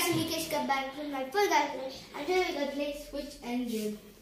guys, Nikesh come back with my full guys and today we're going to play Switch and Game.